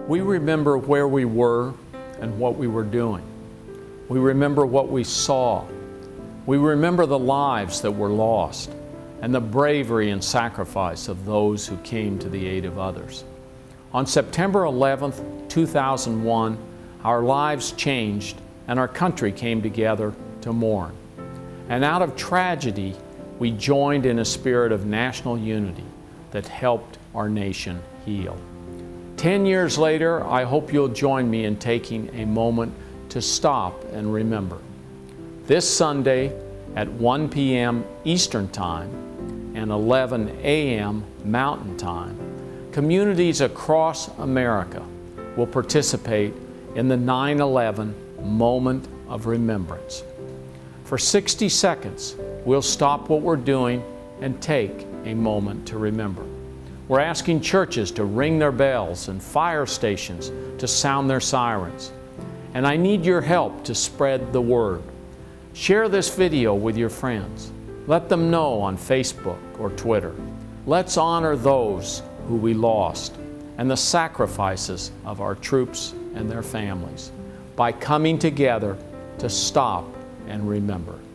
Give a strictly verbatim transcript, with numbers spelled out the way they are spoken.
We remember where we were and what we were doing. We remember what we saw. We remember the lives that were lost and the bravery and sacrifice of those who came to the aid of others. On September eleventh, two thousand one, our lives changed and our country came together to mourn. And out of tragedy, we joined in a spirit of national unity that helped our nation heal. Ten years later, I hope you'll join me in taking a moment to stop and remember. This Sunday at one p m Eastern Time and eleven a m Mountain Time, communities across America will participate in the nine eleven Moment of Remembrance. For sixty seconds, we'll stop what we're doing and take a moment to remember. We're asking churches to ring their bells and fire stations to sound their sirens. And I need your help to spread the word. Share this video with your friends. Let them know on Facebook or Twitter. Let's honor those who we lost and the sacrifices of our troops and their families by coming together to stop and remember.